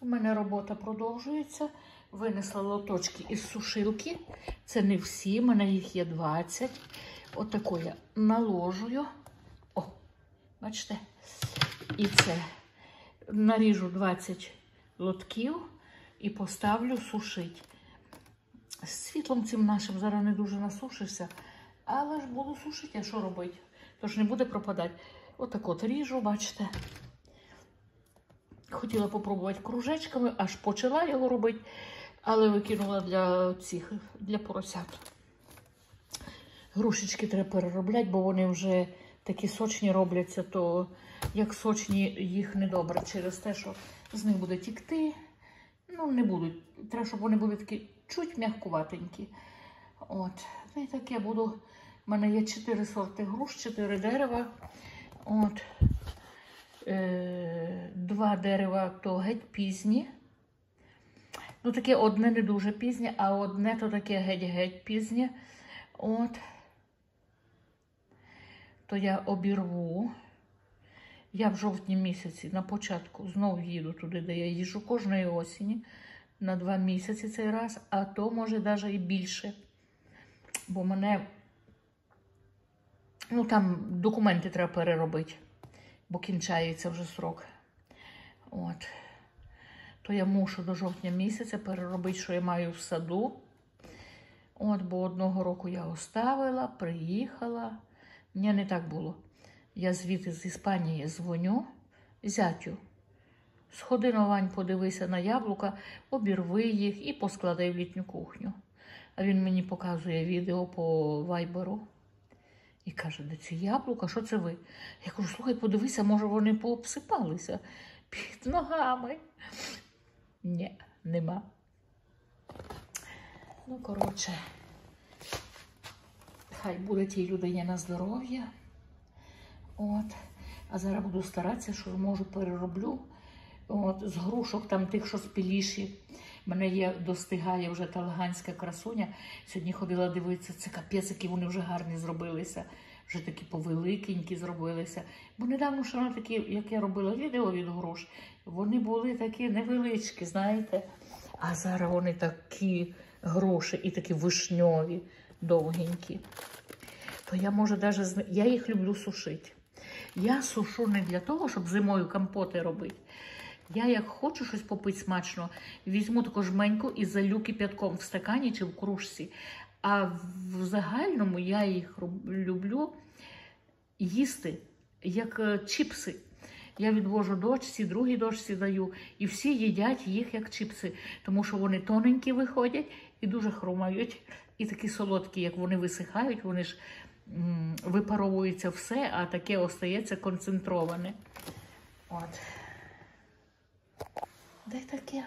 У мене робота продовжується. Винесла лоточки із сушилки. Це не всі, в мене їх є 20. Отако я наложую. О, бачите? І це наріжу 20 лотків і поставлю сушити. З світлом цим нашим зараз не дуже насушишся, але ж буду сушити, а що робити? Тож не буде пропадати. Отак от ріжу, бачите. Хотіла попробувати кружечками, аж почала його робити, але викинула для поросят. Грушечки треба переробляти, бо вони вже такі сочні робляться, то як сочні їх недобре через те, що з них буде тікти. Ну, не будуть. Треба, щоб вони були такі чуть м'якуватенькі. От. Ну і так я буду. У мене є 4 сорти груш, 4 дерева. От. 2 дерева то геть пізні. Ну, таке одне не дуже пізнє, а одне то таке геть-геть пізнє. От. То я обірву. Я в жовтні місяці на початку знову їду туди, де я їжджу кожної осені. На 2 місяці цей раз, а то може навіть і більше. Бо мене, ну там документи треба переробити, бо кінчається вже срок. От. То я мушу до жовтня місяця переробити, що я маю в саду. От, бо одного року я оставила, приїхала. Ні, не так було. Я звідти з Іспанії дзвоню зятю. Сходи на Вань, подивися на яблука, обірви їх і поскладай в літню кухню. А він мені показує відео по вайберу. І каже, де ці яблука, що це ви? Я кажу, слухай, подивися, може вони пообсипалися під ногами. Ні, нема. Ну, коротше, хай буде тій людині на здоров'я. От. А зараз буду старатися, що можу перероблю. От, з грушок, там тих, що спіліші. Мене є, достигає вже та луганська красуня. Сьогодні ходила дивитися, це капець, які вони вже гарні зробилися. Вже такі повеликенькі зробилися. Бо недавно, що вони такі, як я робила відео від груш, вони були такі невеличкі, знаєте. А зараз вони такі груші і такі вишньові, довгенькі. То я, може, навіть, я їх люблю сушити. Я сушу не для того, щоб зимою компоти робити. Я, як хочу щось попити смачно, візьму таку жменьку і залю кип'ятком в стакані чи в кружці. А в загальному я їх люблю їсти, як чіпси. Я відвожу дочці, другій дочці даю, і всі їдять їх як чіпси, тому що вони тоненькі виходять і дуже хрумають. І такі солодкі, як вони висихають, вони ж випаровується все, а таке остається концентроване. От. Де таке?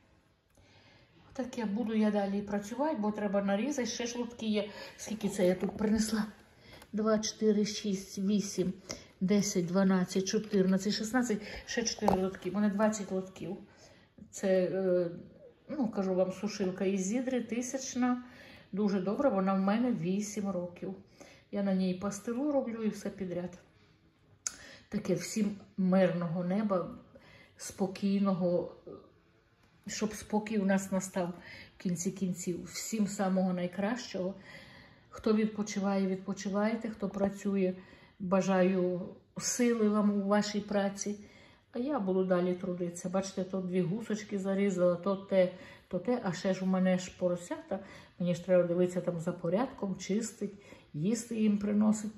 Таке буду я далі працювати, бо треба нарізати. Ще ж лотки є. Скільки це я тут принесла? 2, 4, 6, 8, 10, 12, 14, 16, ще 4 лотки. У мене 20 лотків. Це, ну, кажу вам, сушилка із Зідри, 1000. Дуже добра, вона в мене 8 років. Я на ній пастилу роблю і все підряд. Таке всім мирного неба, спокійного, щоб спокій у нас настав в кінці кінців. Всім самого найкращого. Хто відпочиває, відпочивайте. Хто працює, бажаю сили вам у вашій праці. А я буду далі трудитися. Бачите, то 2 гусочки зарізала, то те, а ще ж у мене ж поросята. Мені ж треба дивитися там за порядком, чистить, їсти їм приносить.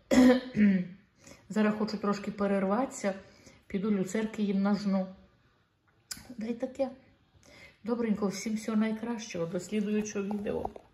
Зараз хочу трошки перерватися, піду люцерки їм нажну. Да й таке. Добренько, всім всього найкращого, до слідуючого відео.